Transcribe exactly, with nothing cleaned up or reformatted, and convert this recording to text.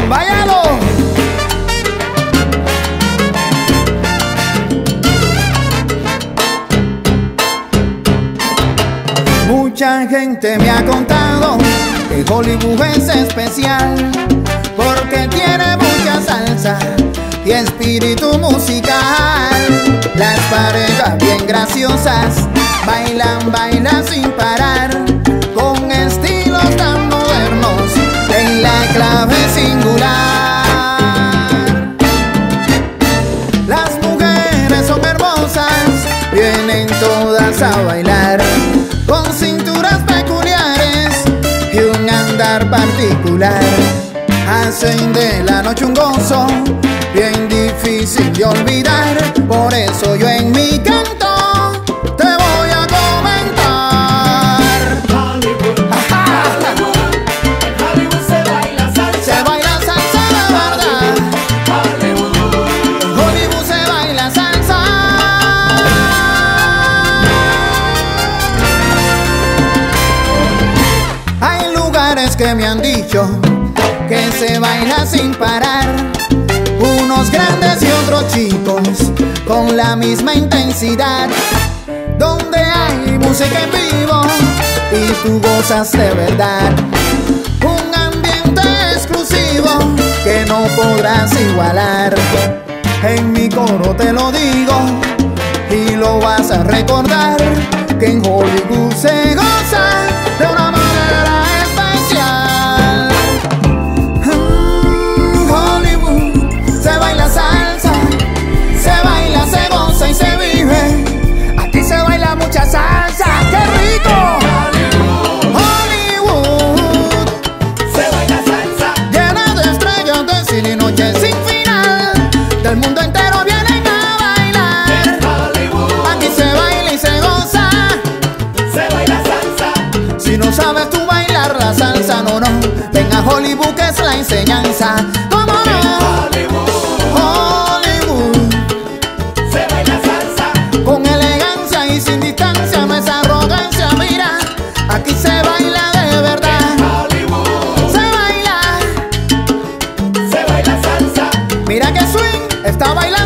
¡Váyalo! Mucha gente me ha contado que Hollywood es especial porque tiene mucha salsa y espíritu musical. Las parejas bien graciosas bailan, bailan sin parar, con estilos tan modernos en la clave singular. Las mujeres son hermosas, vienen todas a bailar, con cinturas peculiares y un andar particular. Hacen de la noche un gozo bien difícil de olvidar. Por eso yo en mi canto te voy a comentar. Hollywood, Hollywood, en Hollywood se baila salsa. Se baila salsa de verdad. Hollywood, En Hollywood se baila salsa. Hay lugares que me han dicho que se baila sin parar, unos grandes y otros chicos con la misma intensidad, donde hay música en vivo y tú gozas de verdad. Un ambiente exclusivo que no podrás igualar. En mi coro te lo digo y lo vas a recordar, que en Hollywood se goza de una manera especial. Mm, Hollywood se baila salsa, se baila, se goza y se vive. Aquí se baila mucha salsa, ¡qué rico! Hollywood se baila salsa. llena de estrellas de cine y noches sin final, del mundo entero vienen a bailar. Hollywood, Aquí se baila y se goza. se baila salsa. Si no sabes tú bailar la salsa, no, no, ven a Hollywood que es la enseñanza. ¿Cómo no? Hollywood Se baila salsa. con elegancia y sin distancia, no es arrogancia, mira, aquí se baila de verdad. Hollywood, Se baila, se baila salsa. mira que swing está bailando.